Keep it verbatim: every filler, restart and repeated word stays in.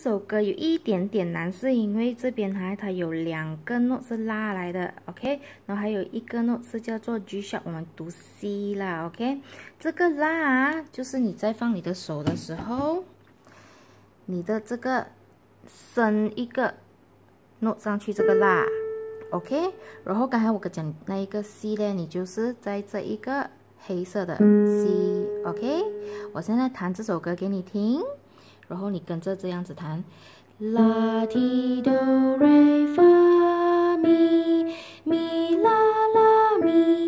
首歌有一点点难，是因为这边哈它有两个 note 是拉来的 ，OK， 然后还有一个 note 是叫做 G sharp， 我们读 C 啦 ，OK， 这个拉啊，就是你在放你的手的时候，你的这个升一个 note 上去，这个拉 ，OK， 然后刚才我跟讲那一个 C 呢，你就是在这一个黑色的 C，OK， 我现在弹这首歌给你听。 然后你跟着这样子弹，啦提哆瑞发咪咪啦啦咪。